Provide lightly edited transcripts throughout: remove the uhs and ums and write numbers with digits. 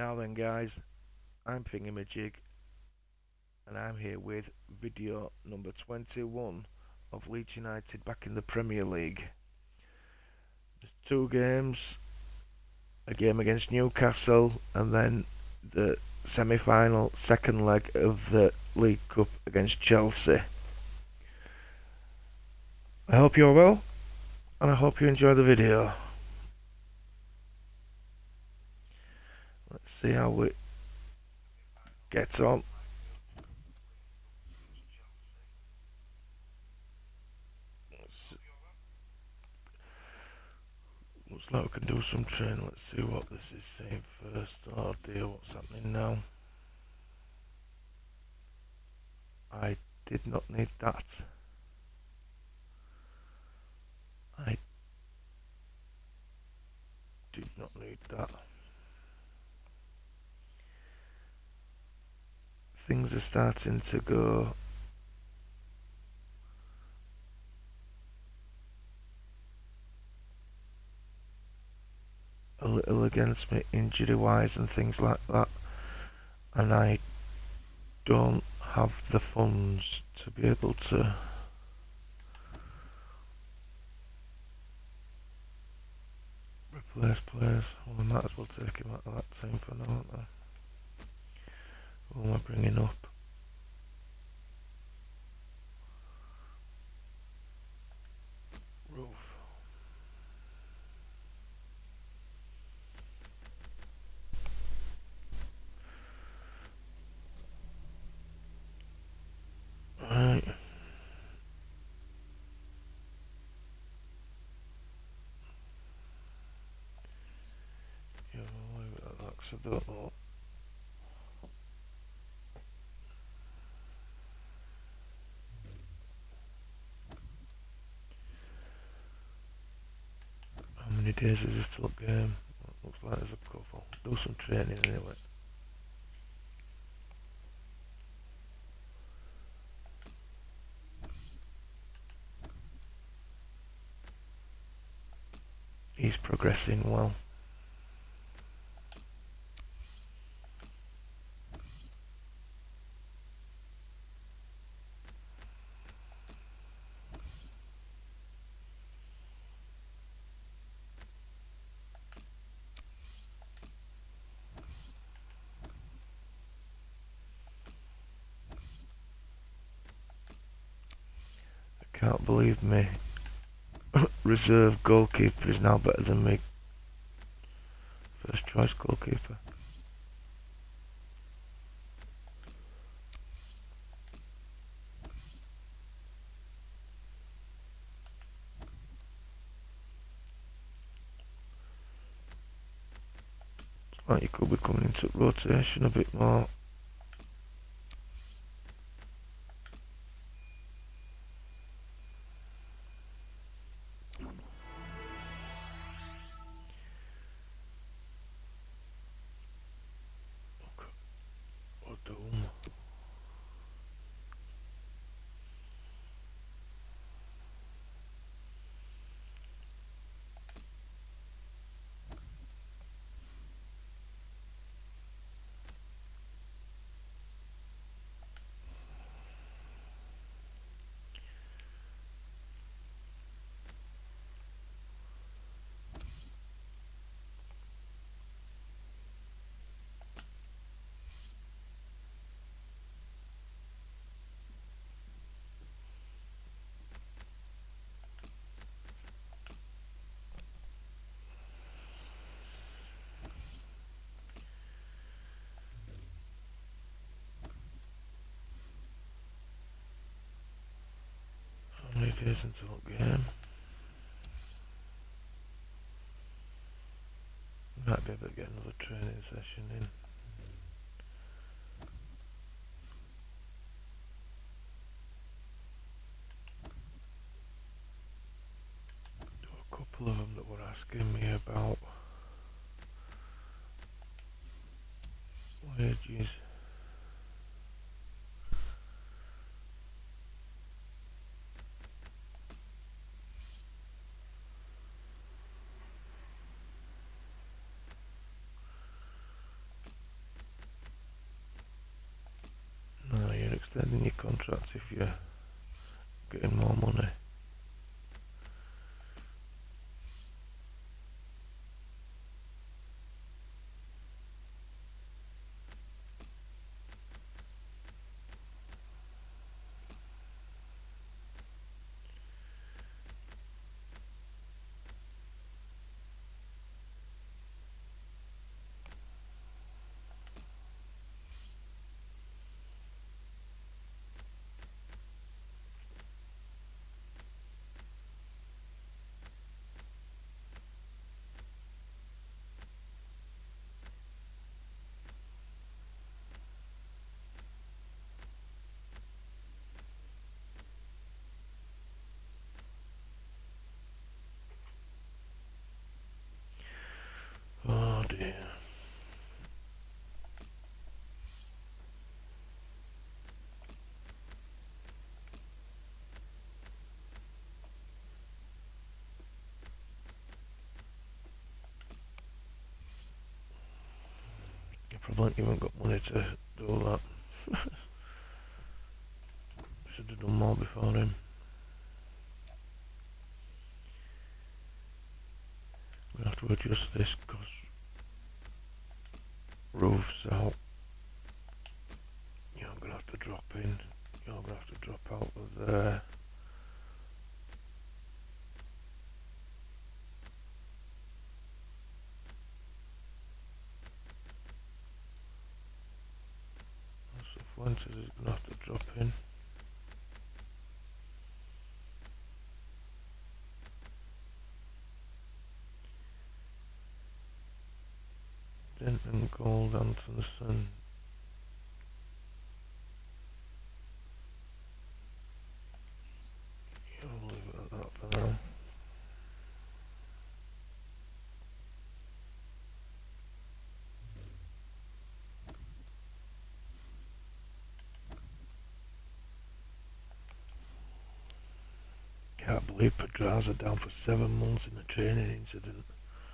Now then, guys, I'm Thingamajig, and I'm here with video number 21 of Leeds United back in the Premier League. There's two games, a game against Newcastle, and then the semi-final second leg of the League Cup against Chelsea. I hope you're well, and I hope you enjoy the video. Let's see how we get on. Looks like we can do some training. Let's see what this is saying first. Oh dear, what's happening now? I did not need that. I did not need that. Things are starting to go a little against me injury wise and things like that, and I don't have the funds to be able to replace players. Well, I might as well take him out of that team for now, aren't I? Who am I bringing up? Roof. Right. Yeah, I'll leave it at that 'cause I don't know. How many days is this till game? Looks like there's a couple. Do some training anyway. He's progressing well. I can't believe me. Reserve goalkeeper is now better than me first choice goalkeeper. It's like you could be coming into rotation a bit more. Or Doom. How many days until game? Might be able to get another training session in. Do a couple of them that were asking me about wages. extending your contract if you're getting more money. Oh dear. You probably haven't got money to do that. Should have done more before him. We have to adjust this because roof's out. You're gonna have to drop in. You're gonna have to drop out of there. So Fuentes is gonna have to drop in. Denton, Gold, Antonsen. I'll leave it at that for now. Can't believe Pedraza down for 7 months in a training incident.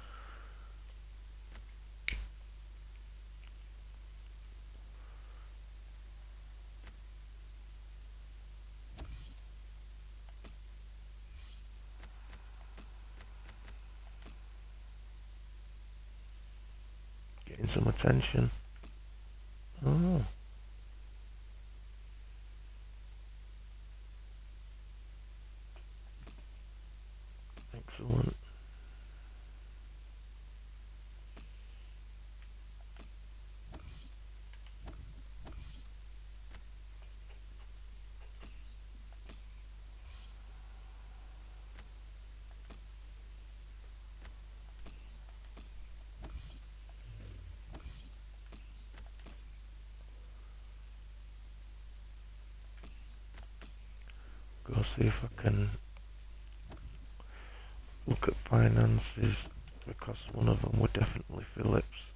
Getting some attention. Oh. Excellent. Go see if I can look at finances, because one of them were definitely Phillips.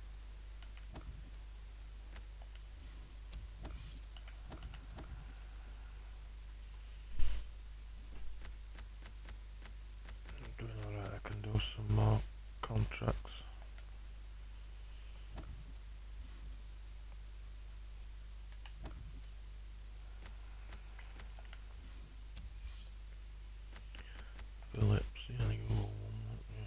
I'm doing alright, I can do some more contracts. Phillips, yeah, you go one, yeah.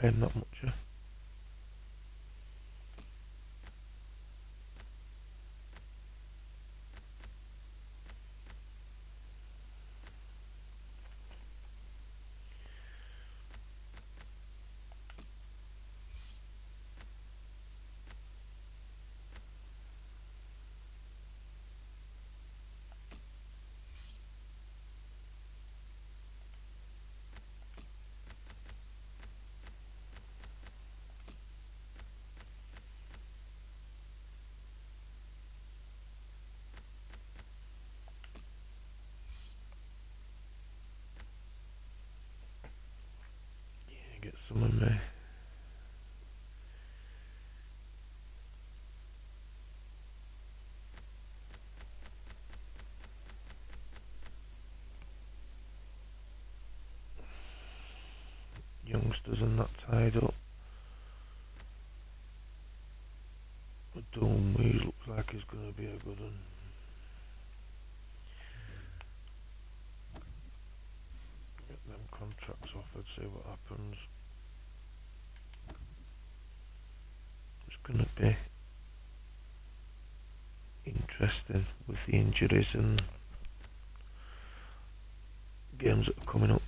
paying that much. Yeah, get some of me. Youngsters and that tied up. But Dome looks like he's going to be a good one. Get them contracts offered, see what happens. It's going to be interesting with the injuries and games that are coming up.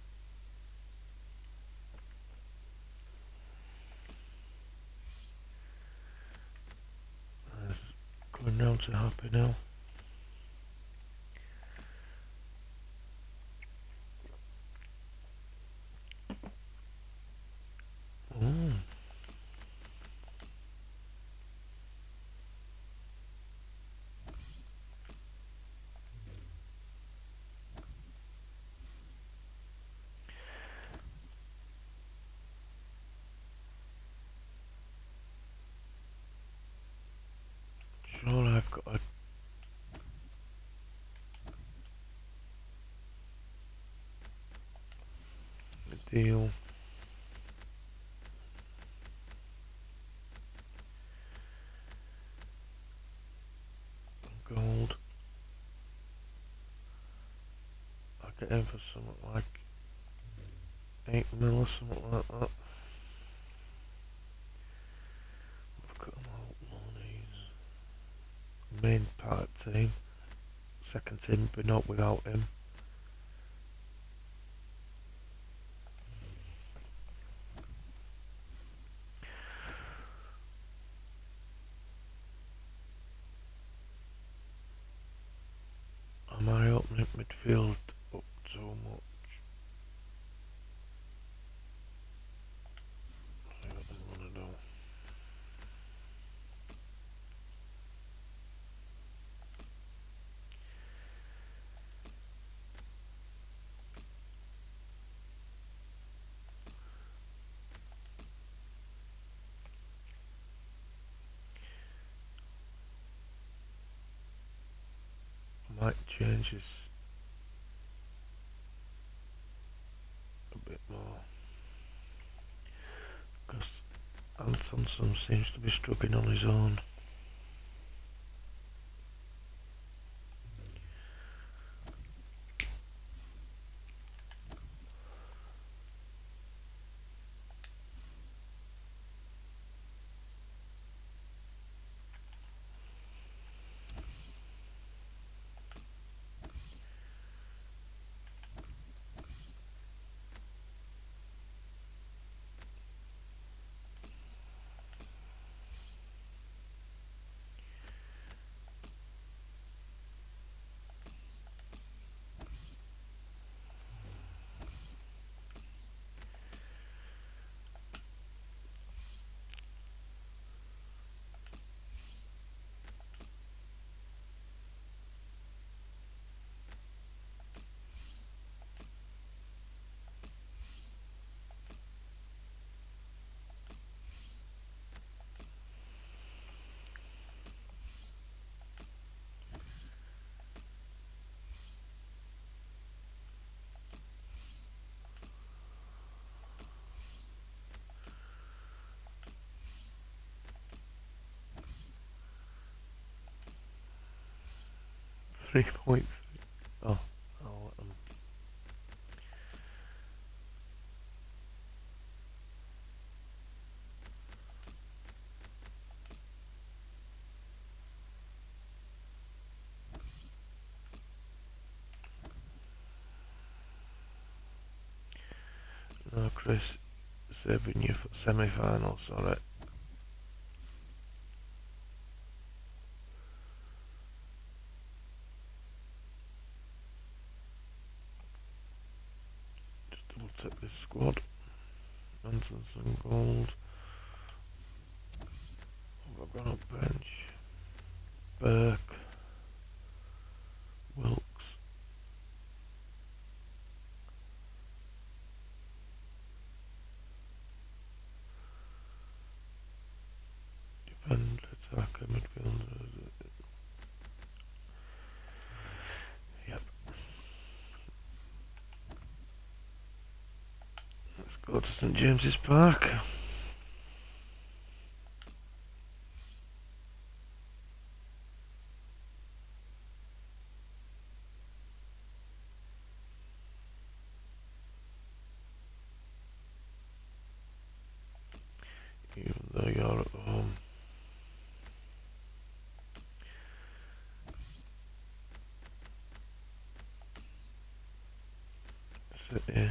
Coming round to Happy now. Oh. Sure, I've got a deal. Gold. I get in for something like 8 mil or something like that. I've got them all monies. Main part team. Second team, but not without him. Am I opening midfield up so much? See what I'm gonna do. I might change this a bit more. Because Antonsen seems to be struggling on his own. Three point. Oh, I'll let 'em. Chris saving you for semi-final, sorry. Just double check this squad. Manson, Gold. I've gone up bench. Burke. Wilkes. Defender, attacker, midfielder. Yep. Let's go to St James's Park. Even though you're at home. City.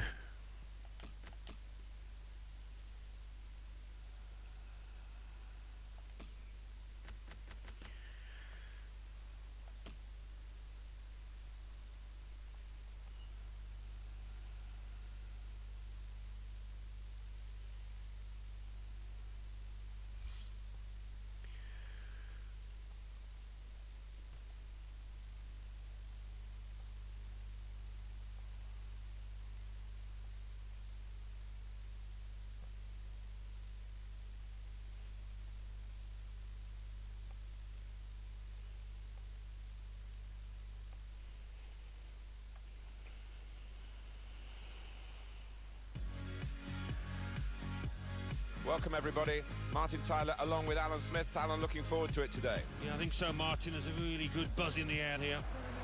Welcome everybody. Martin Tyler along with Alan Smith. Alan, looking forward to it today. Yeah, I think so, Martin. There's a really good buzz in the air here.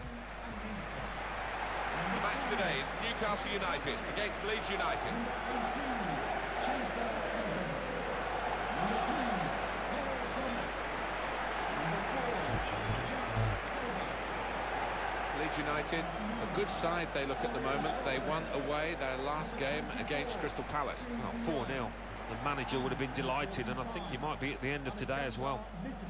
The match today is Newcastle United against Leeds United. Leeds United, a good side they look at the moment. They won away their last game against Crystal Palace. Well, 4-0. The manager would have been delighted, and I think he might be at the end of today as well.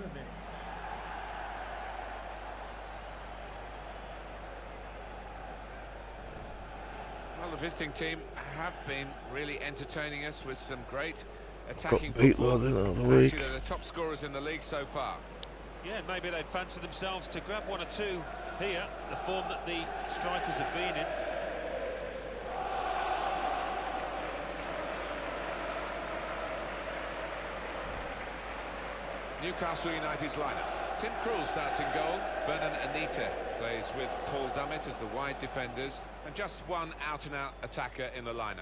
Well, the visiting team have been really entertaining us with some great attacking Got beat football. the other week. Actually, they're the top scorers in the league so far. Yeah, maybe they'd fancy themselves to grab one or two here, the form that the strikers have been in. Newcastle United's lineup. Tim Krul starts in goal. Vernon Anita plays with Paul Dummett as the wide defenders. And just one out-and-out attacker in the lineup.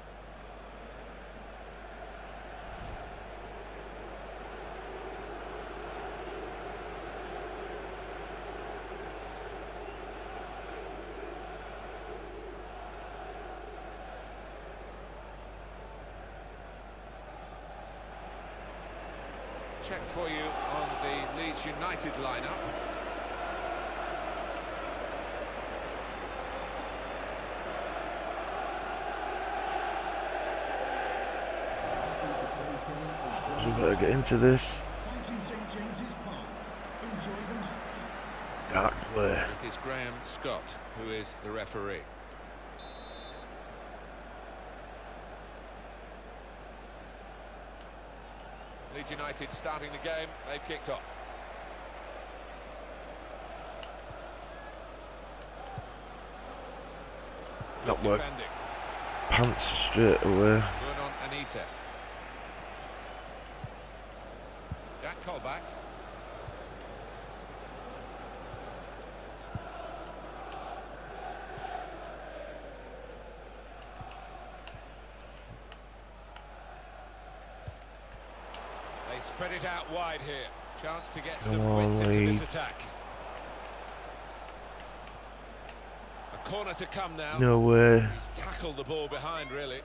Check for you on the Leeds United lineup. We better get into this. Dark play. It is Graham Scott who is the referee. Leeds United starting the game, they've kicked off. Not work. Defending. Pants straight away. Vernon Anita. Jack Colback. They spread it out wide here. Chance to get some width into this attack. A corner to come now. No way. He's tackled the ball behind, really.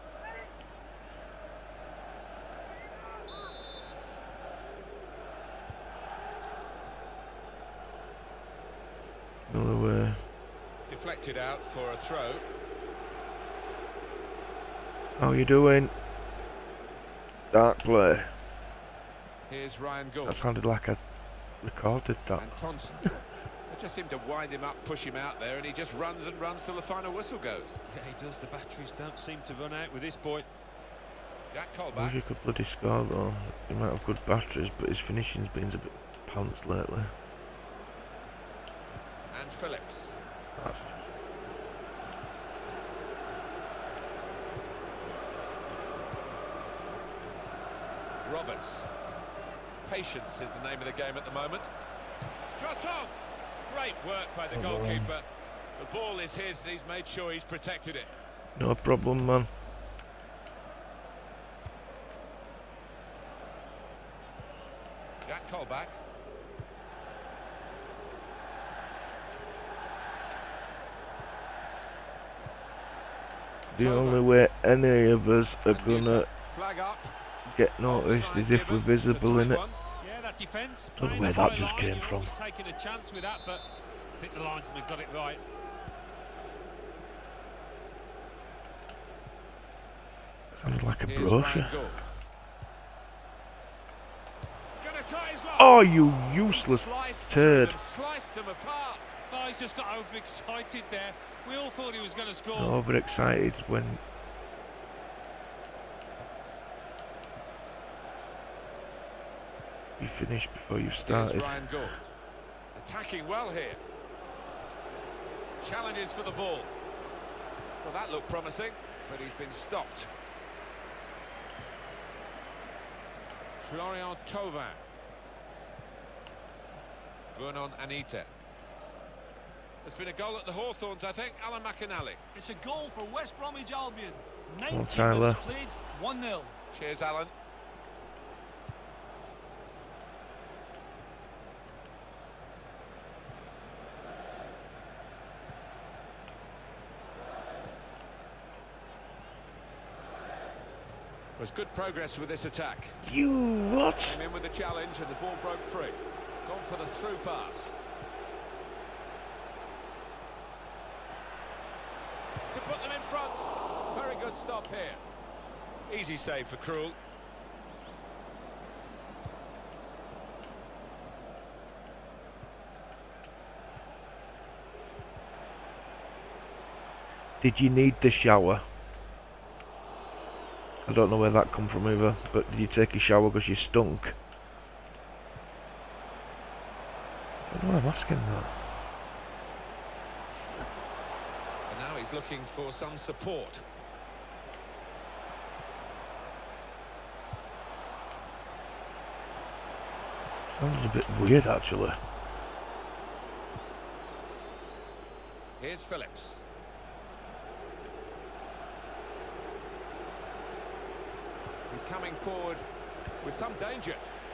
No way. Deflected out for a throw. How you doing? Dark play. Here's Ryan Gould. That sounded like I recorded that. And Thompson. They just seem to wind him up, push him out there, and he just runs and runs till the final whistle goes. Yeah, he does. The batteries don't seem to run out with this boy. Jack I wish Colback. he could bloody score though. He might have good batteries, but his finishing's been a bit pants lately. And Phillips. That's Roberts. Patience is the name of the game at the moment. Shot on! Great work by the goalkeeper. The ball is his and he's made sure he's protected it. no problem, man. Jack Colback. The only way any of us are gonna Flag up. get noticed is if we're visible in it. Yeah, that defence. Don't know playing where a that high just line, came you're from. always taking a chance with that, but I think the linesman got it right. Sounded like a Here's brochure. Ryan Gould. Gonna try his luck. Oh, you useless Sliced turd. them, sliced them apart. Oh, he's just got overexcited there. We all thought he was going to score. Overexcited when you finished before you Here's started. Ryan Gould. Attacking well here. Challenges for the ball. Well, that looked promising, but he's been stopped. Florian Thauvin. Vernon Anita. There's been a goal at the Hawthorns, I think. Alan McInally. It's a goal for West Bromwich Albion. 90 on, Tyler. minutes played, 1-0. Cheers, Alan. Was good progress with this attack. You what? Came in with the challenge and the ball broke free. Gone for the through pass. To put them in front. Very good stop here. Easy save for Krul. Did you need the shower? I don't know where that come from either, but did you take a shower because you stunk? I don't know why I'm asking that. And now he's looking for some support. Sounds a bit weird actually. Here's Phillips. He's coming forward with some danger.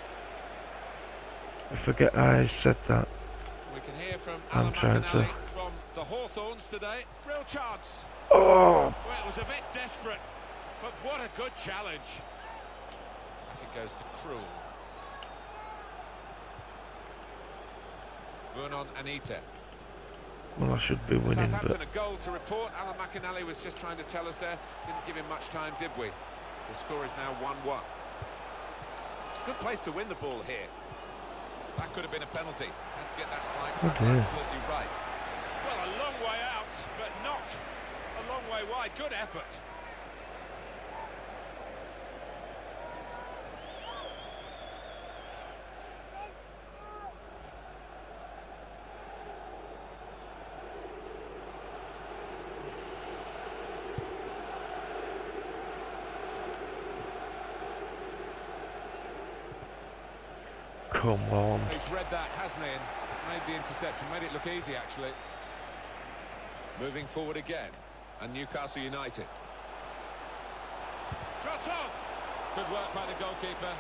I forget I said that. We can hear from I'm Alan trying McInally to- from the Hawthorns today. Real chance. Oh! Well, it was a bit desperate, but what a good challenge. Back it goes to Krul. Vernon Anita. Well, I should be winning, Southampton but a goal to report. Alan McInally was just trying to tell us there. Didn't give him much time, did we? The score is now 1-1. Good place to win the ball here. That could have been a penalty. Had to get that slide Oh, tackle dear. absolutely right. Well, a long way out, but not a long way wide. Good effort. come on. He's read that, hasn't he? And made the interception, made it look easy, actually. Moving forward again, and Newcastle United. Shot on! Good work by the goalkeeper.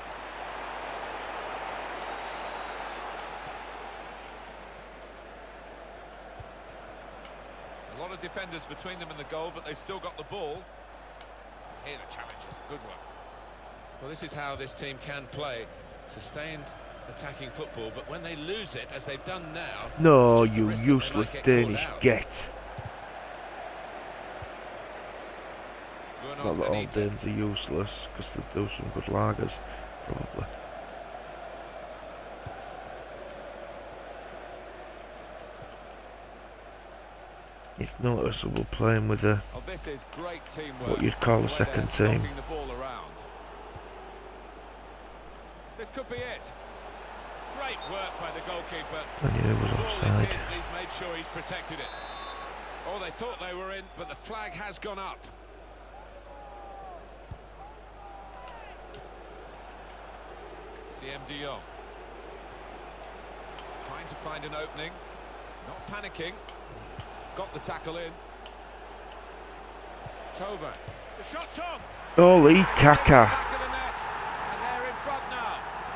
A lot of defenders between them and the goal, but they still got the ball. Here the challenge is a good one. Well, this is how this team can play. Sustained attacking football, but when they lose it, as they've done now... No, just a you risk that they might useless get caught Danish out. get. Vernon Not that all Danes are useless, because they do some good lagers, probably. It's noticeable playing with a this is great teamwork. what you'd call a second team. The ball around. This could be it. Great work by the goalkeeper. I knew it was offside. He's made sure he's protected it. Oh, they thought they were in, but the flag has gone up. CM de Jong. Trying to find an opening. Not panicking. Got the tackle in. Tova. The shot's on. Holy caca. Back of the net. And they're in front now.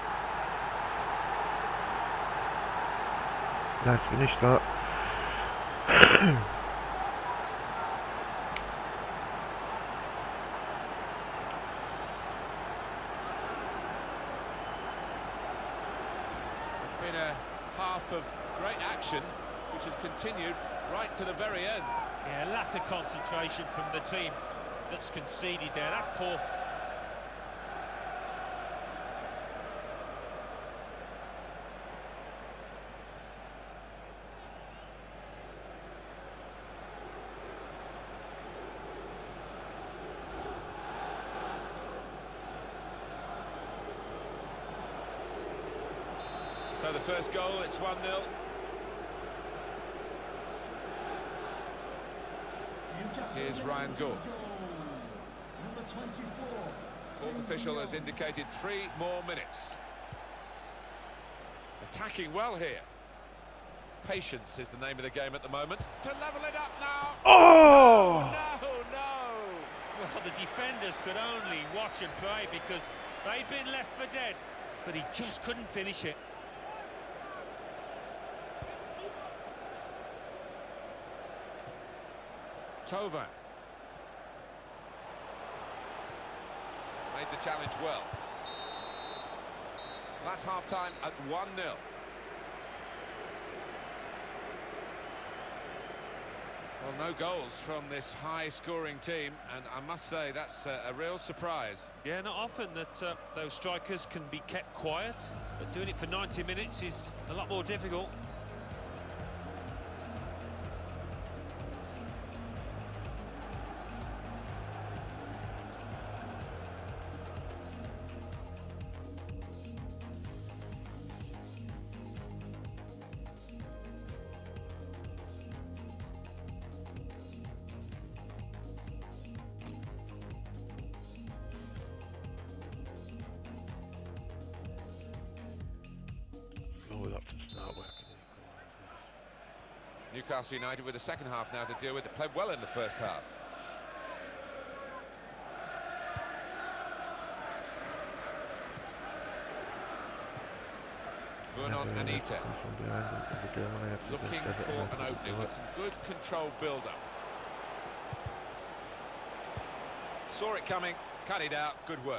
Nice finish that. It's been a half of great action, which has continued right to the very end. Yeah, lack of concentration from the team that's conceded there. That's poor. So the first goal, it's 1-0. Here's Ryan Gould. Fourth official has indicated 3 more minutes. Attacking well here. Patience is the name of the game at the moment. To level it up now. Oh! No, no. Well, the defenders could only watch and pray because they'd been left for dead, but he just couldn't finish it. Tova. Made the challenge well. That's half-time at 1-0. Well, no goals from this high-scoring team, and I must say that's a real surprise. Yeah, not often that those strikers can be kept quiet, but doing it for 90 minutes is a lot more difficult. Newcastle United with the second half now to deal with. They played well in the first half. Bruno Anita looking for an opening with some good controlled build-up. Saw it coming, cut it out, good work.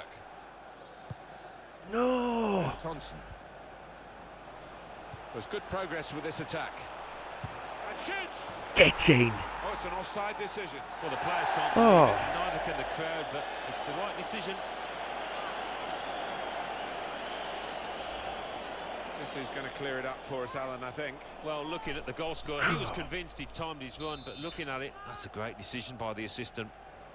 No! Thompson. There's good progress with this attack. And shoots! Get in! Oh, it's an offside decision. Well, the players can't Oh. believe it, neither can the crowd, but it's the right decision. This is going to clear it up for us, Alan, I think. Well, looking at the goal scorer, he was convinced he'd timed his run, but looking at it, that's a great decision by the assistant.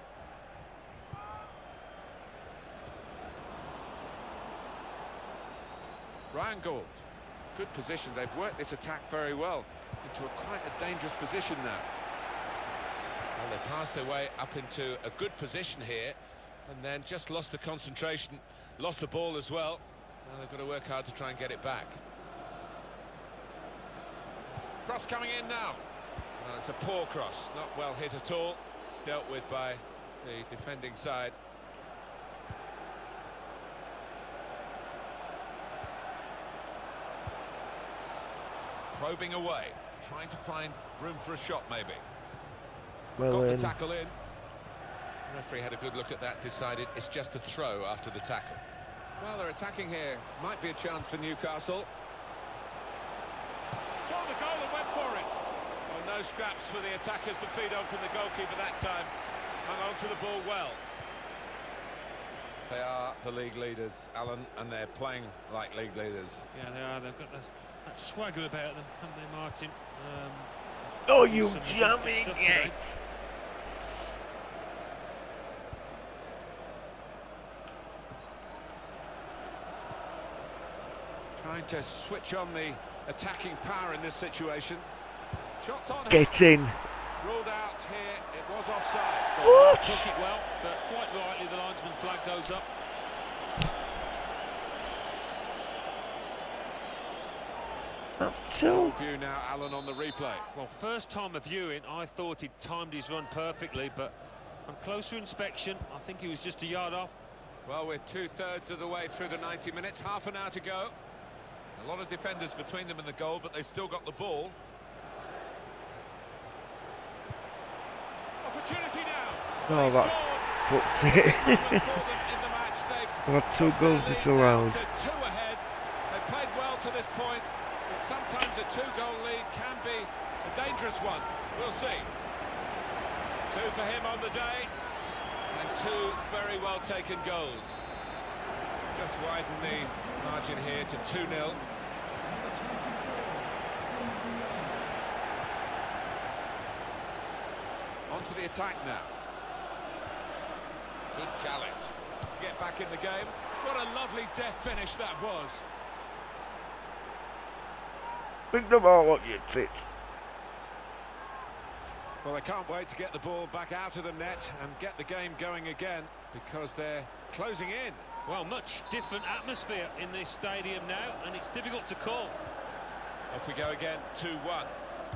Ryan Gould, good position. They've worked this attack very well into quite a dangerous position now. Well, they passed their way up into a good position here and then just lost the concentration, lost the ball as well. Now they've got to work hard to try and get it back. Cross coming in now. Well, it's a poor cross, not well hit at all. Dealt with by the defending side. Probing away, trying to find room for a shot maybe. Well, Got the tackle in. The referee had a good look at that, decided it's just a throw after the tackle. Well, they're attacking here. Might be a chance for Newcastle. Saw the goal and went for it. Well, no scraps for the attackers to feed on from the goalkeeper that time. Hung on to the ball well. They are the league leaders, Alan, and they're playing like league leaders. Yeah, they are. They've got that swagger about them, haven't they, Martin? Oh, you some jamming stuff today. it! Trying to switch on the attacking power in this situation. Shots on. Get in! Ruled out here. It was offside. What? Took it well, but quite rightly the linesman flag goes up. That's two. View now, Alan, on the replay. Well, first time of viewing, I thought he'd timed his run perfectly, but on closer inspection, I think he was just a yard off. Well, we're 2/3 of the way through the 90 minutes, half an hour to go. A lot of defenders between them and the goal, but they still got the ball. Opportunity now. Oh, They that's scored. fucked it. In the match, they've We had 2 goals disallowed. to 2 ahead. They played well to this point, but sometimes a 2-goal lead can be a dangerous one. We'll see. 2 for him on the day, and 2 very well taken goals. Just widen the margin here to 2-0. On to the attack now. Good challenge to get back in the game. What a lovely death finish that was. Pick the ball up, you tit. Well, they can't wait to get the ball back out of the net and get the game going again, because they're closing in. Well, much different atmosphere in this stadium now, and it's difficult to call. Off we go again, 2-1.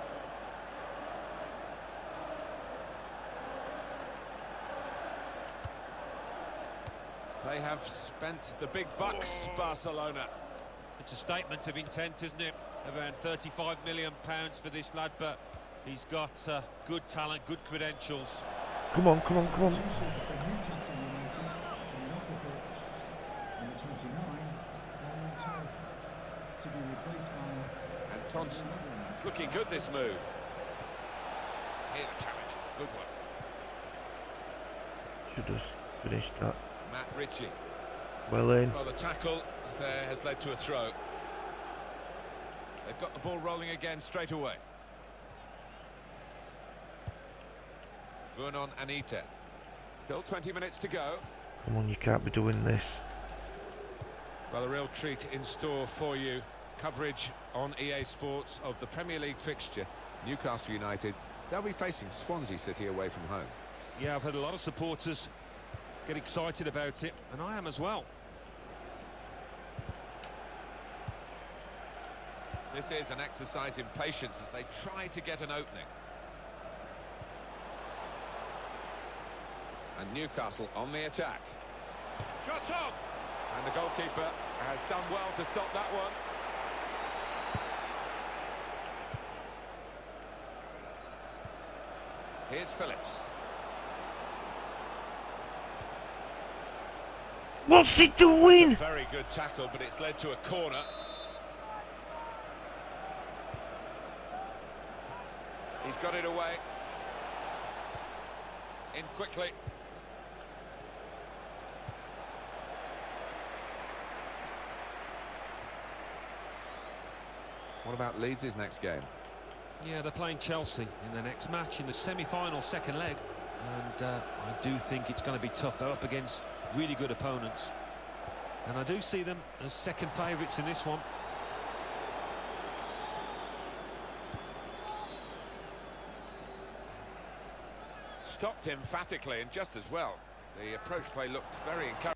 They have spent the big bucks, Barcelona. It's a statement of intent, isn't it? Around £35 million for this lad, but he's got good talent, good credentials. Come on, come on, come on. And Thompson, it's looking good, this move. Here the challenge, it's a good one. Should have finished that. Matt Ritchie. Well in. Well, the tackle there has led to a throw. They've got the ball rolling again straight away. Vernon Anita. Still 20 minutes to go. Come on, you can't be doing this. Well, a real treat in store for you. Coverage on EA Sports of the Premier League fixture. Newcastle United, they'll be facing Swansea City away from home. Yeah, I've had a lot of supporters get excited about it, and I am as well. This is an exercise in patience as they try to get an opening. And Newcastle on the attack. Shots on! And the goalkeeper has done well to stop that one. Here's Phillips. What's he doing? Very good tackle, but it's led to a corner. He's got it away. In quickly. What about Leeds' next game? Yeah, they're playing Chelsea in their next match in the semi-final second leg, and I do think it's going to be tough. They're up against really good opponents, and I do see them as second favourites in this one. Stopped emphatically and just as well. The approach play looked very encouraging.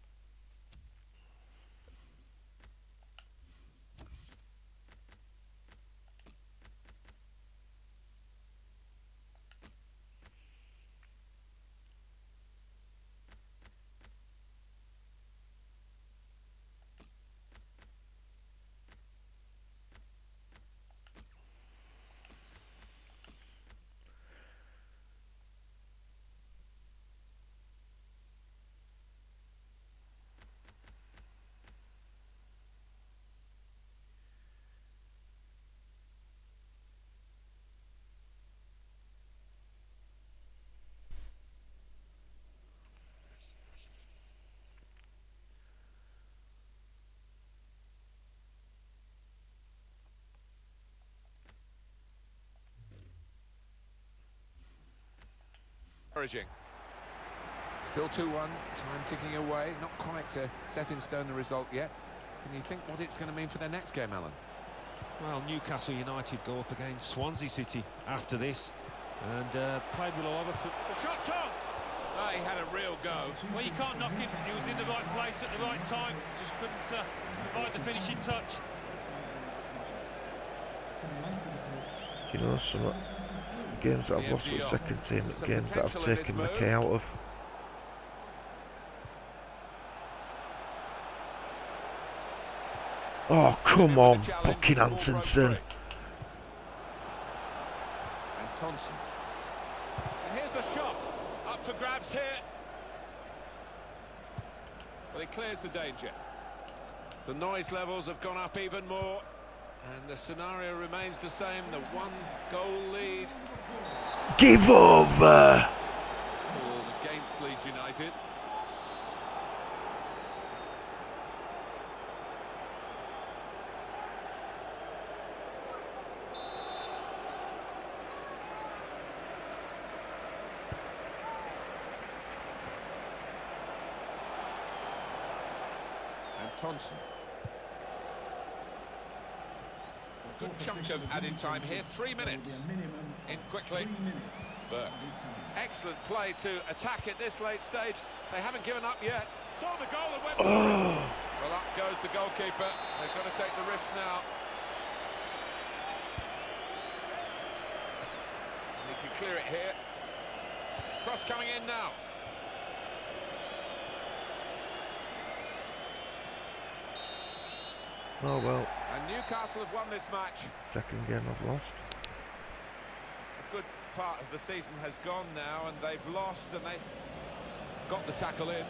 encouraging. Still 2-1, time ticking away, not quite set in stone the result yet. Can you think what it's going to mean for their next game, Alan? Well, Newcastle United go up against Swansea City after this, and played with a lot of... The shot's on! Oh, he had a real go. Well, you can't knock him. He was in the right place at the right time. Just couldn't provide the finishing touch. You know, some games that I've lost with the second team, games that I've taken Mickey out of. Oh, come on, fucking Antonsen. And Thompson. And here's the shot. Up for grabs here. Well, he clears the danger. The noise levels have gone up even more. And the scenario remains the same, the one-goal lead. Give over! All against Leeds United. And Thompson. Good chunk of added time here, 3 minutes. In quickly. Burke. Excellent play to attack at this late stage. They haven't given up yet. Saw the goal and went. Well, up goes the goalkeeper. They've got to take the risk now. They can clear it here. Cross coming in now. Oh well. And Newcastle have won this match. Second game I've lost. A good part of the season has gone now, and they've lost, and they got the tackle in.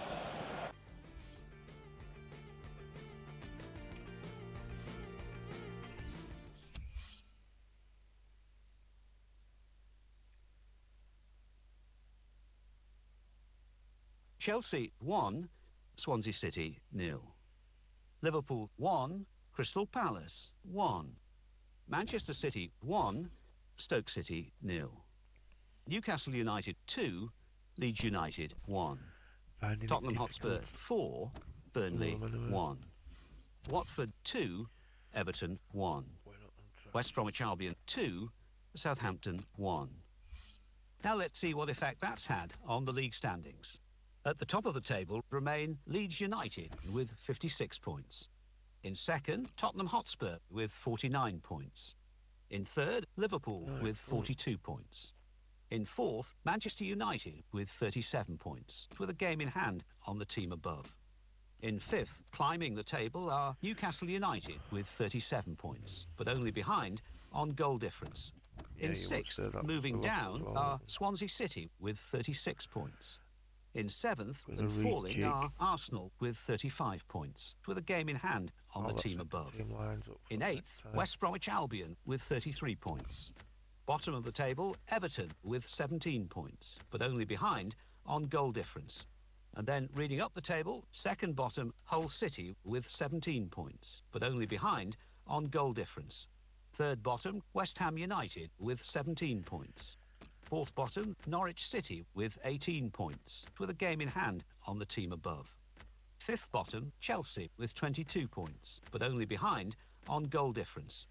Chelsea 1, Swansea City 0. Liverpool 1, Crystal Palace 1. Manchester City 1, Stoke City 0. Newcastle United 2, Leeds United 1. Tottenham Hotspur 4, Burnley 1. Watford 2, Everton 1. West Bromwich Albion 2, Southampton 1. Now let's see what effect that's had on the league standings. At the top of the table remain Leeds United with 56 points. In second, Tottenham Hotspur with 49 points. In third, Liverpool with 42 points. In fourth, Manchester United with 37 points, with a game in hand on the team above. In fifth, climbing the table, are Newcastle United with 37 points, but only behind on goal difference. In sixth, moving down, are Swansea City with 36 points. In seventh and falling are Arsenal with 35 points, with a game in hand on the team above. In eighth, West Bromwich Albion with 33 points. Bottom of the table, Everton with 17 points, but only behind on goal difference. And then reading up the table, second bottom, Hull City with 17 points, but only behind on goal difference. Third bottom, West Ham United with 17 points. Fourth bottom, Norwich City with 18 points, with a game in hand on the team above. Fifth bottom, Chelsea with 22 points, but only behind on goal difference.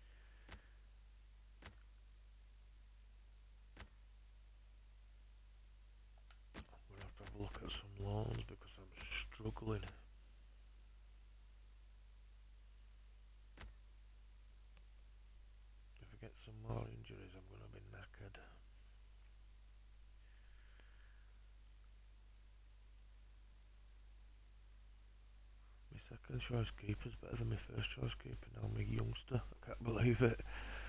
I'm going to have to have a look at some loans because I'm struggling. If I get some more injuries, I'm going to be knackered. Second choice keeper's better than my first choice keeper now, my youngster. I can't believe it.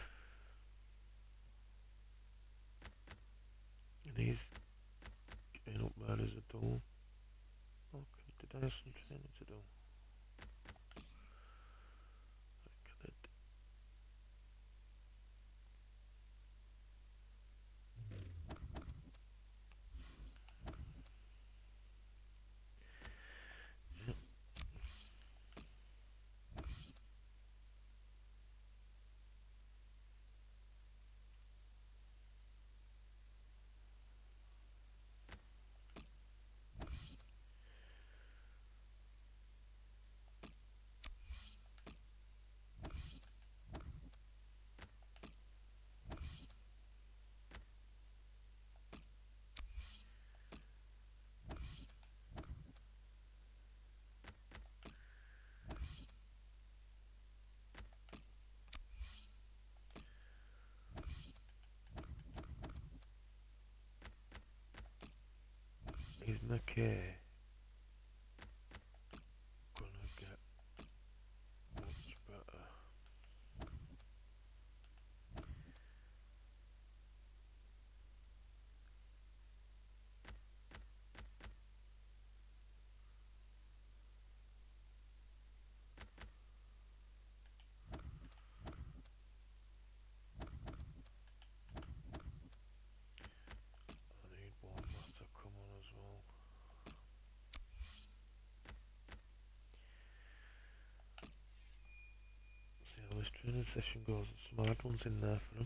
And he's getting up bad as a tool. Okay, today I have some training to do. Look at it. McKay gonna get much better. I need one more to come on as well. See how this training session goes. Some hard ones in there for him.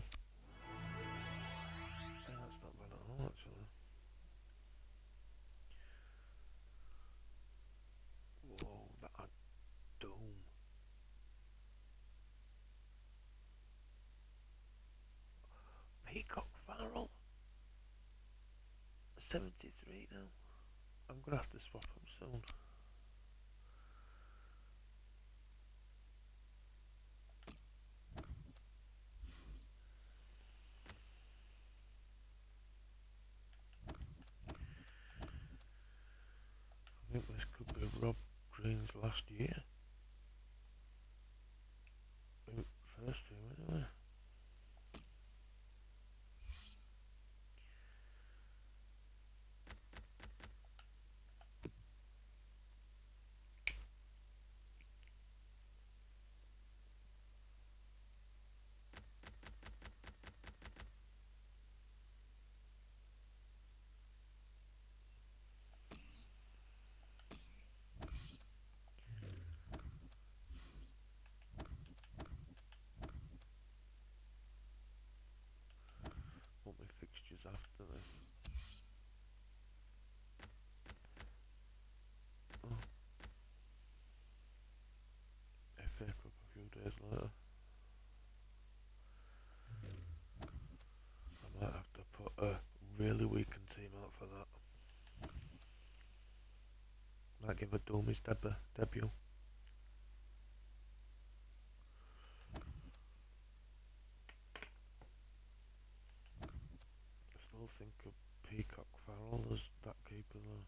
Yeah, that's not bad at all actually. Whoa, that dome. Peacock Farrell. 73 now. I'm gonna have to swap him soon. I think this could be Rob Green's last year. First team anyway. Want my fixtures after this. Oh. FA Cup a few days later. I might have to put a really weakened team out for that. Might give a Doom his debut. I still think of Peacock Farrell as that keeper though.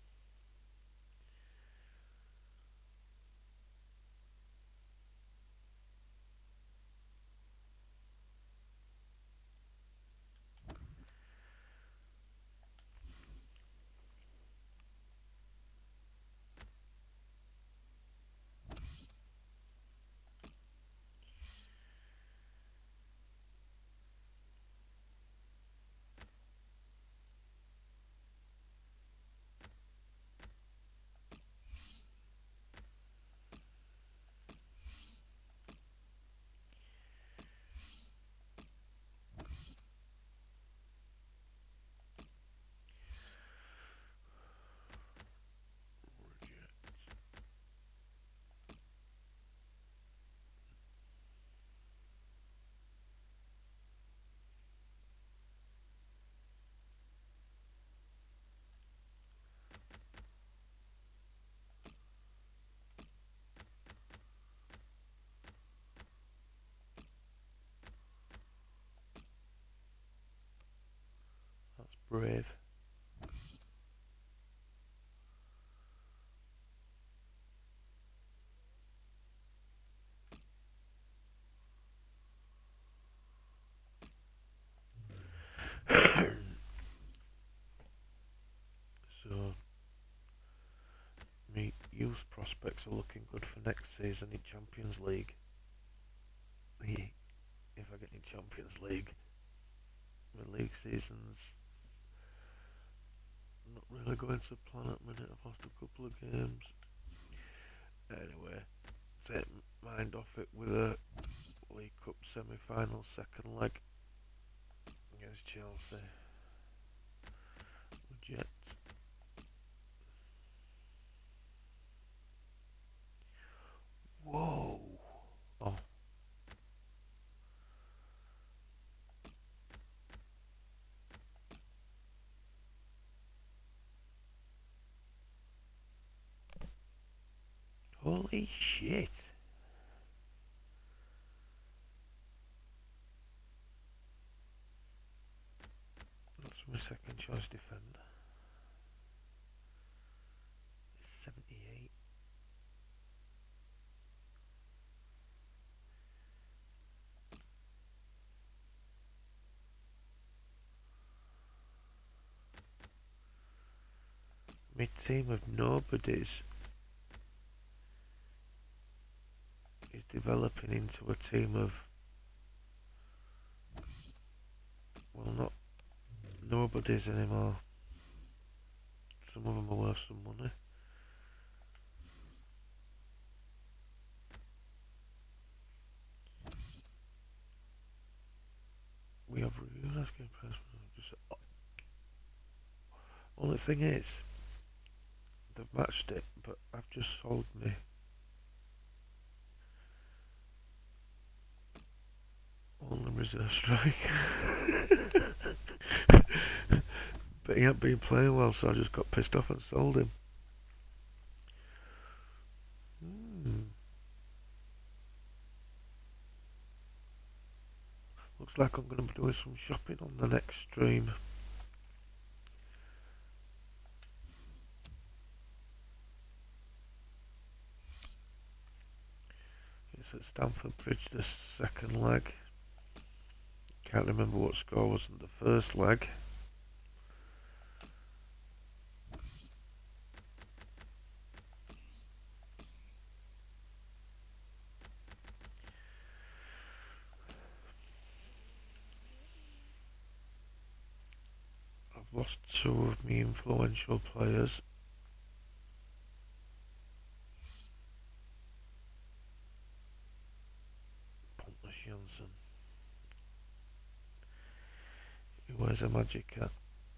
That's brave. So, me youth prospects are looking good for next season in Champions League. If I get in Champions League, my league season's not really going to plan at the minute. I've lost a couple of games. Anyway, take mind off it with a League Cup semi-final second leg against Chelsea. Legit. Whoa. Oh. Holy shit. That's my second choice defender. My team of nobodies is developing into a team of, well, not nobodies anymore. Some of them are worth some money. We have reviewed that game press. Only thing is, they've matched it, but I've just sold me. Only reserve strike. But he hadn't been playing well, so I just got pissed off and sold him. Looks like I'm going to be doing some shopping on the next stream. It's at Stamford Bridge, the second leg. Can't remember what score was in the first leg. I've lost two of my influential players. Pontus Jansson. He wears a magic hat.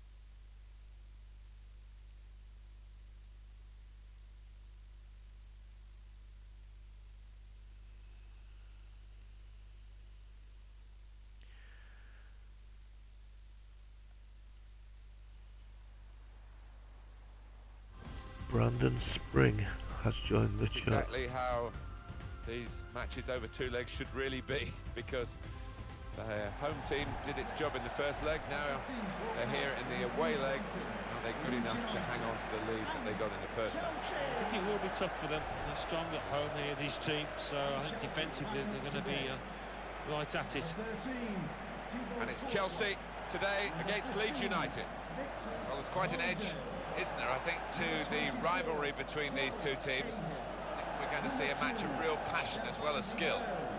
Brandon Spring has joined the chat. Exactly how these matches over two legs should really be, because the home team did its job in the first leg. Now they're here in the away leg. Are they good enough to hang on to the lead that they got in the first match? I think it will be tough for them. They're strong at home here, these teams, so I think defensively they're going to be right at it. And it's Chelsea today against Leeds United. Well, there's quite an edge, isn't there, I think, to the rivalry between these two teams. I think we're going to see a match of real passion as well as skill.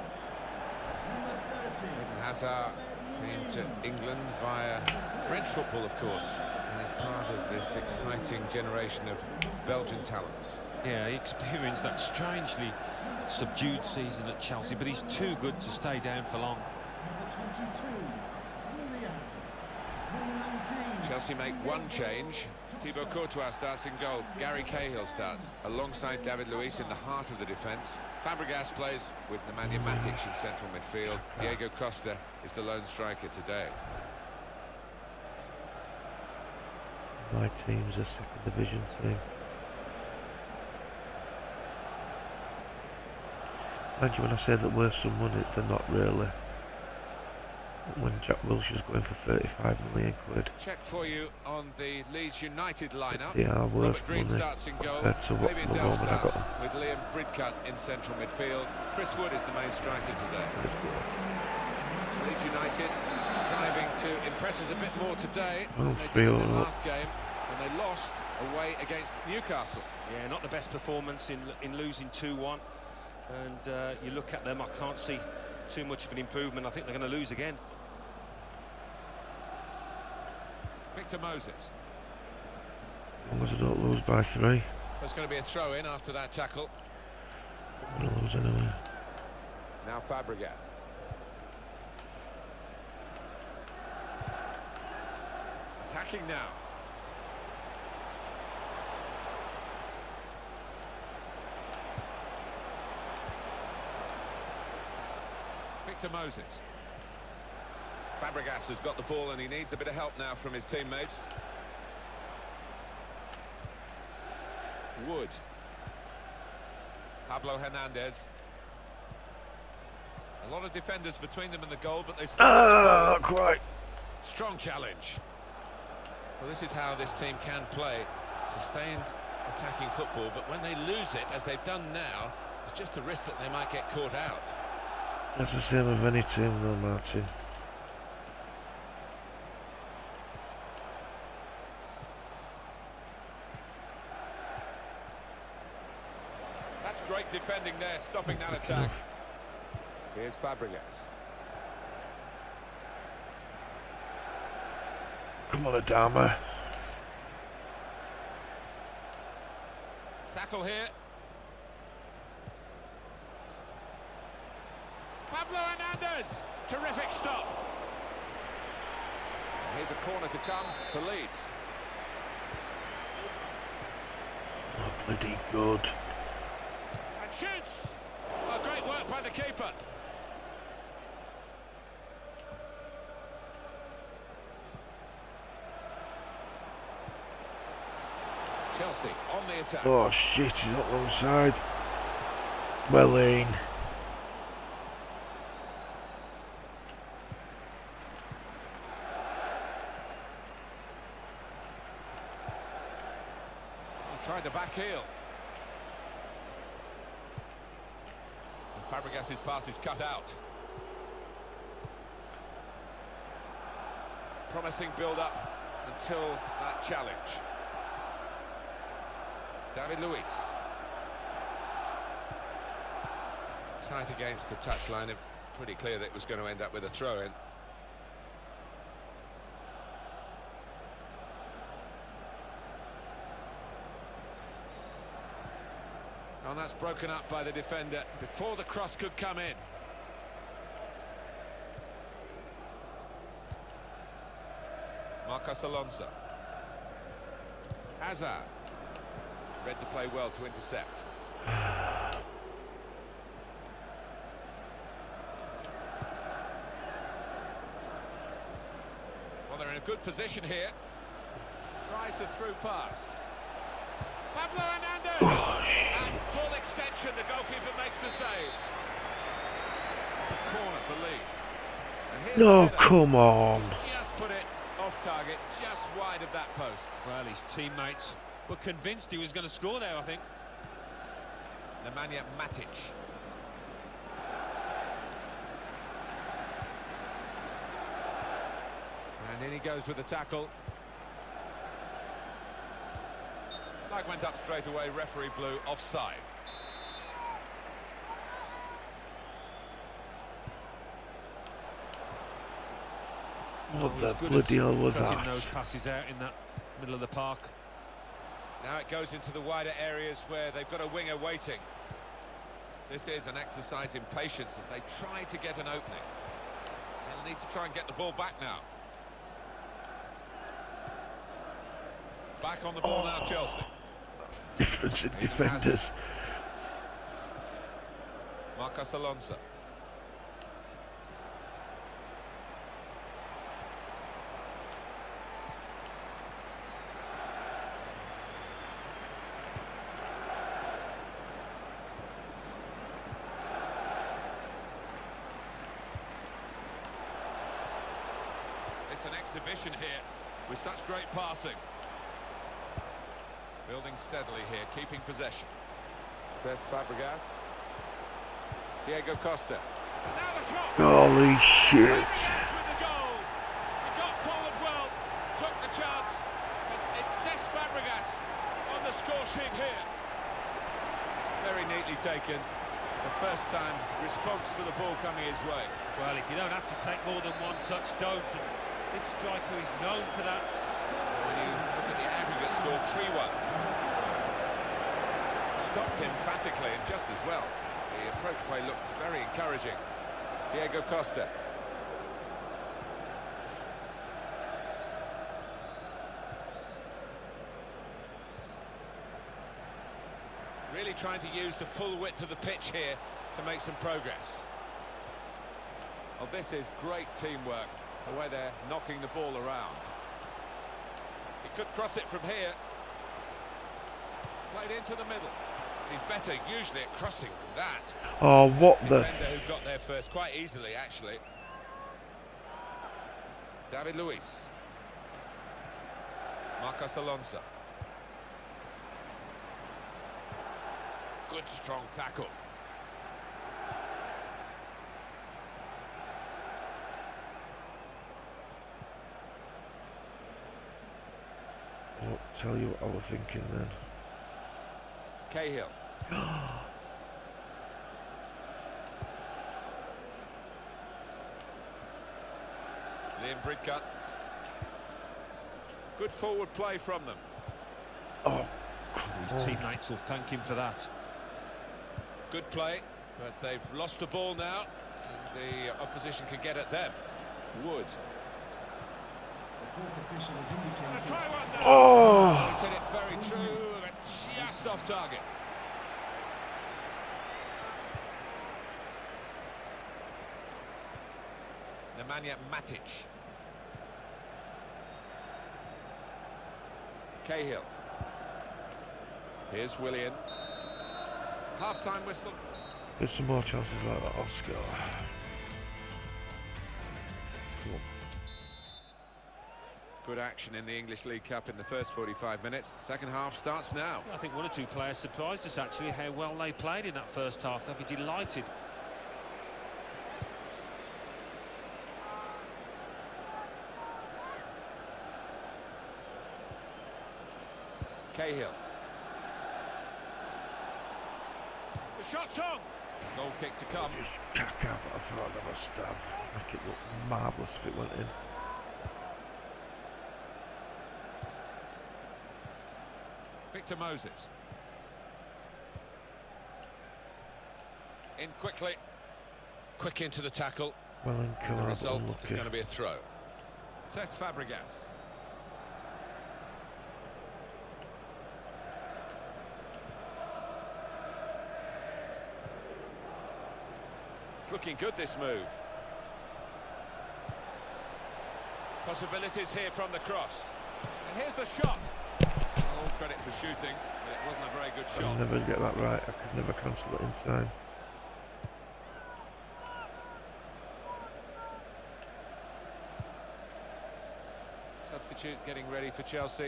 Hazard came to England via French football, of course, and is part of this exciting generation of Belgian talents. Yeah, he experienced that strangely subdued season at Chelsea, but he's too good to stay down for long. Chelsea make one change. Thibaut Courtois starts in goal. Gary Cahill starts alongside David Luiz in the heart of the defence. Fabregas plays with Nemanja Matic in central midfield. Diego Costa is the lone striker today. My team's a second division team. Mind you, when I say that worth some money, they're not really. When Jack Wilshere's going for 35 million quid. Check for you on the Leeds United lineup. They are worth Robert Green money starts in goal. compared to what Fabian the Delph moment I got starts them. with Liam Bridcut in central midfield. Chris Wood is the main striker today. Leeds United striving to impress us a bit more today than they did in the last game, and they lost away against Newcastle. Yeah, not the best performance in losing 2-1. And you look at them, I can't see too much of an improvement. I think they're going to lose again. Victor Moses. As long as I don't lose by 3. There's going to be a throw-in after that tackle. I'm going to lose anyway. Now Fabregas. Attacking now. Victor Moses. Fabregas has got the ball and he needs a bit of help now from his teammates. Wood. Pablo Hernandez. A lot of defenders between them and the goal, but they still... Ah, quite. Strong challenge. Well, this is how this team can play. Sustained attacking football, but when they lose it, as they've done now, it's just a risk that they might get caught out. That's the same with any team though, Martin. defending there, stopping that attack. Here's Fabregas. Come on, Adama. Tackle here. Pablo Hernandez. Terrific stop. Here's a corner to come for Leeds. It's not bloody good. And shoots. Oh, great work by the keeper. Chelsea on the attack. Oh shit, he's not wrong side. Well in. He tried the back heel. And Fabregas's pass is cut out. Promising build-up until that challenge. David Luiz. Tight against the touchline, and pretty clear that it was going to end up with a throw-in. And that's broken up by the defender before the cross could come in. Marcos Alonso. Hazard. Read the play well to intercept. Well, they're in a good position here. Tries the through pass. Pablo Hernandez! At full extension, the goalkeeper makes the save. It's a corner for Leeds. And here's No, the header. come on. Just put it off target, just wide of that post. Well, his teammates were convinced he was going to score there, I think. Nemanja Matic. And in he goes with the tackle. Flag went up straight away, referee blew offside. What the He's good bloody at hell was cutting those that? passes out in that middle of the park. Now it goes into the wider areas where they've got a winger waiting. This is an exercise in patience as they try to get an opening. They'll need to try and get the ball back now. Back on the ball now, Chelsea. That's the difference in defenders. Marcos Alonso. It's an exhibition here with such great passing. Building steadily here, keeping possession. Says Fabregas. Diego Costa. And now the shot! Holy shit. With the goal. He got forward well, took the chance. But it's Cesc Fabregas on the score sheet here. Very neatly taken. The first time response to the ball coming his way. Well, if you don't have to take more than one touch, don't. And this striker is known for that. When you look at the aggregate score, 3-1. Stopped emphatically and just as well. The approach play looked very encouraging. Diego Costa. Really trying to use the full width of the pitch here to make some progress. Well, this is great teamwork, the way they're knocking the ball around. He could cross it from here. Played into the middle. He's better usually at crossing than that. Oh, what the... Defender who got there first quite easily, actually. David Luiz. Marcos Alonso. Good strong tackle. I'll tell you what I was thinking then. Cahill. Liam Bridcut. Good forward play from them. Oh. His teammates will thank him for that. Good play, but they've lost the ball now, and the opposition can get at them. Wood. And a try one now. Oh. He's hit it very true, but just off target. Nemanja Matic. Cahill. Here's Willian. Half-time whistle. There's some more chances like that, Oscar. Come on. Good action in the English League Cup in the first 45 minutes. Second half starts now. I think one or two players surprised us actually how well they played in that first half. They'll be delighted. Cahill. The shot's on. Goal kick to come. Just cack out, but I thought I'd have a stab. Make it look marvellous if it went in. Victor Moses. In quickly. Quick into the tackle. Well, in The come out, result is unlucky. going to be a throw. Cesc Fabregas. It's looking good, this move. Possibilities here from the cross. And here's the shot. All credit for shooting, but it wasn't a very good I'll shot. never get that right. I could never cancel it in time. Substitute getting ready for Chelsea.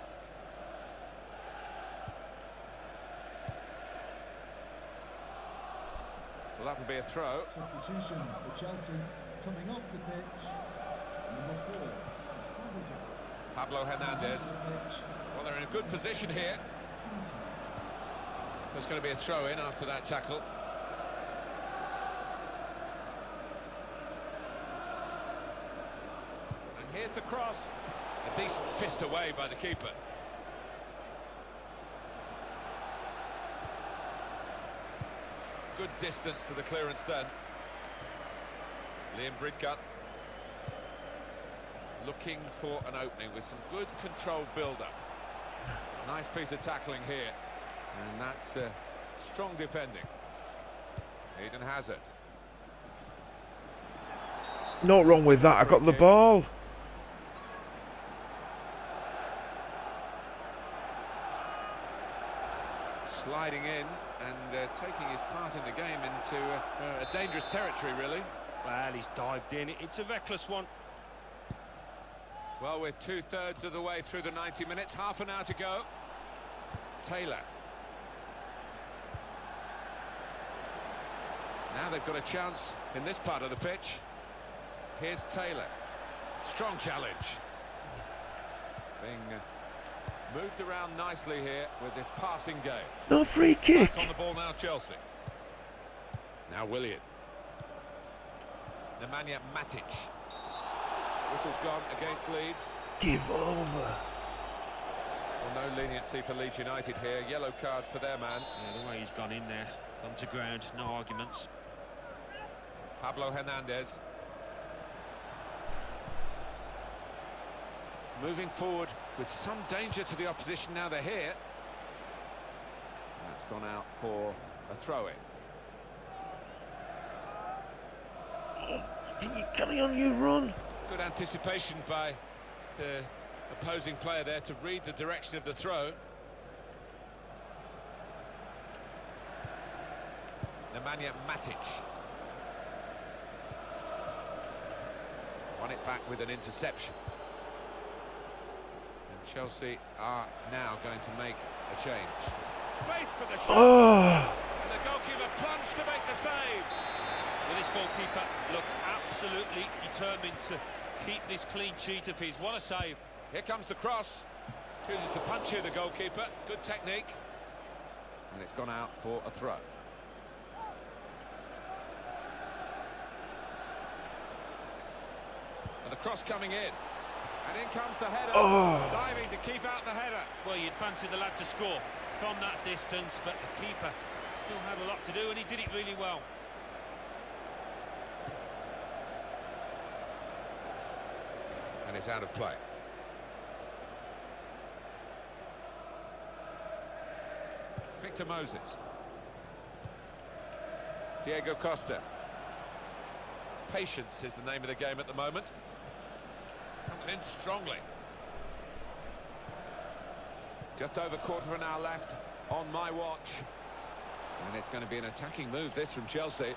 Well, that'll be a throw. Substitution for Chelsea coming off the pitch. Number 4, Cesc Fabregas. Pablo Hernandez. Well, they're in a good position here. There's going to be a throw-in after that tackle. And here's the cross. A decent fist away by the keeper. Good distance to the clearance then. Liam Bridcut looking for an opening with some good controlled build-up. Nice piece of tackling here, and that's strong defending. Eden Hazard. Not wrong with that. I got the ball. Sliding in and taking his part in the game into a dangerous territory, really. Well, he's dived in. It's a reckless one. Well, we're 2/3 of the way through the 90 minutes, half an hour to go. Taylor. Now they've got a chance in this part of the pitch. Here's Taylor. Strong challenge. Being moved around nicely here with this passing game. No free kick. Back on the ball now, Chelsea. Now Willian. Nemanja Matic. Whistle's gone against Leeds. Give over. Well, no leniency for Leeds United here. Yellow card for their man. Yeah, the way he's gone in there, gone to ground, no arguments. Pablo Hernandez. Moving forward with some danger to the opposition now they're here. That's gone out for a throw-in. Can you carry on your run? Good anticipation by the opposing player there to read the direction of the throw. Nemanja Matic. Won it back with an interception. And Chelsea are now going to make a change. Space for the shot. Oh. And the goalkeeper plunged to make the save. Well, this goalkeeper looks absolutely determined to keep this clean sheet of his. What a save. Here comes the cross. Chooses to punch here, the goalkeeper. Good technique. And it's gone out for a throw. And the cross coming in. And in comes the header. Diving to keep out the header. Well, you'd fancy the lad to score from that distance, but the keeper still had a lot to do, and he did it really well. And it's out of play. Victor Moses. Diego Costa. Patience is the name of the game at the moment. Comes in strongly. Just over quarter of an hour left on my watch. And it's going to be an attacking move, this, from Chelsea.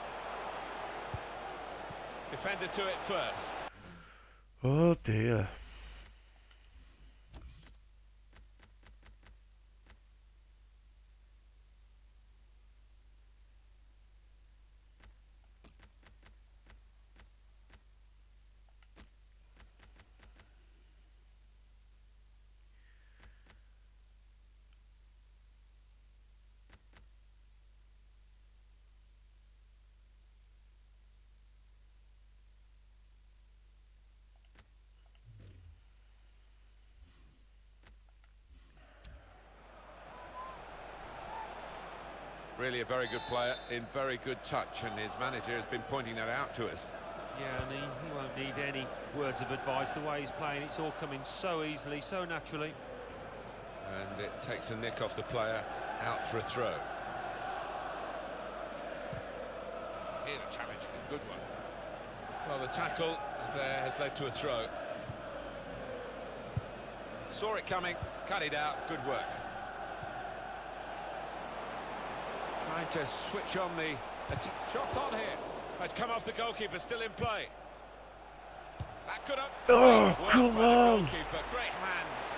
Defender to it first. Oh dear. Really a very good player, in very good touch, and his manager has been pointing that out to us. Yeah, and he won't need any words of advice. The way he's playing, it's all coming so easily, so naturally. And it takes a nick off the player, out for a throw. Here the challenge is a good one. Well, the tackle there has led to a throw. Saw it coming, cut it out, good work. Trying to switch on the attack. Shots on here. It's come off the goalkeeper, still in play. That could have... Oh, come on! Goalkeeper. Great hands.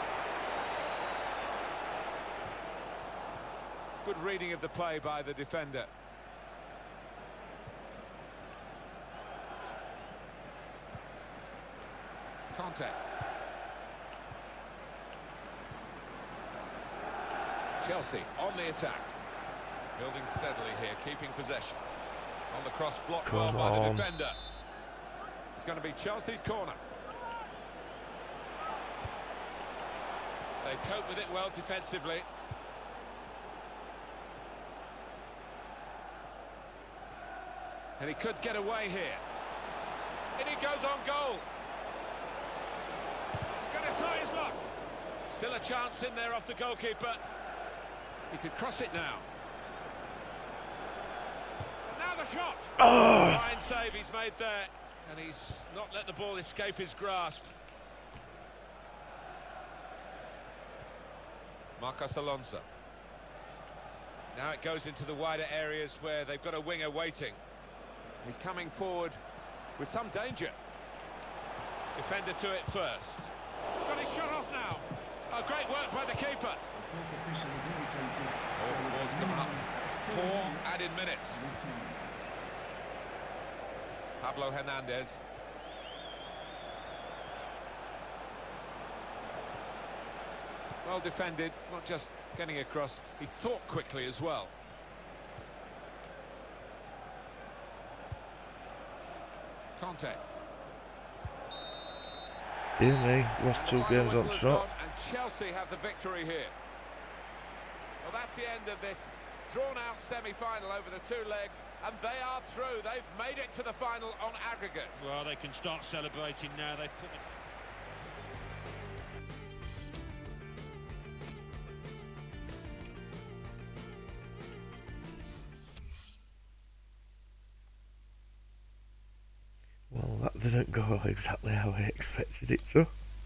Good reading of the play by the defender. Conte. Chelsea on the attack. Building steadily here, keeping possession. On the cross, blocked well by the defender. It's going to be Chelsea's corner. They cope with it well defensively. And he could get away here. And he goes on goal. Going to try his luck. Still a chance in there off the goalkeeper. He could cross it now. Now the shot! Fine save he's made there, and he's not let the ball escape his grasp. Marcos Alonso. Now it goes into the wider areas where they've got a winger waiting. He's coming forward with some danger. Defender to it first. He's got his shot off now. Oh, great work by the keeper. Oh, the ball's come up. 4 added minutes. Pablo Hernandez. Well defended, not just getting across, he thought quickly as well. Conte. Dear me, lost 2 games on trot. And Chelsea have the victory here. Well, that's the end of this drawn-out semi-final over the 2 legs, and they are through. They've made it to the final on aggregate. Well, they can start celebrating now. They've put Well, that didn't go exactly how I expected it to.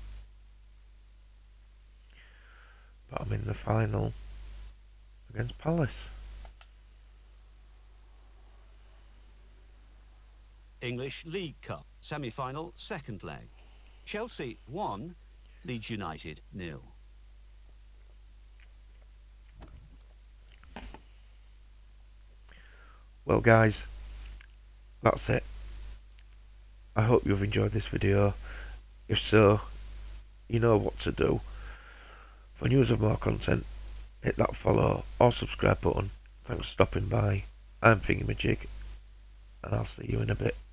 But I'm in the final against Palace. English League Cup, semi-final, 2nd leg. Chelsea 1, Leeds United 0. Well guys, that's it. I hope you've enjoyed this video. If so, you know what to do. For news of more content, hit that follow or subscribe button. Thanks for stopping by. I'm Thingamajig, and I'll see you in a bit.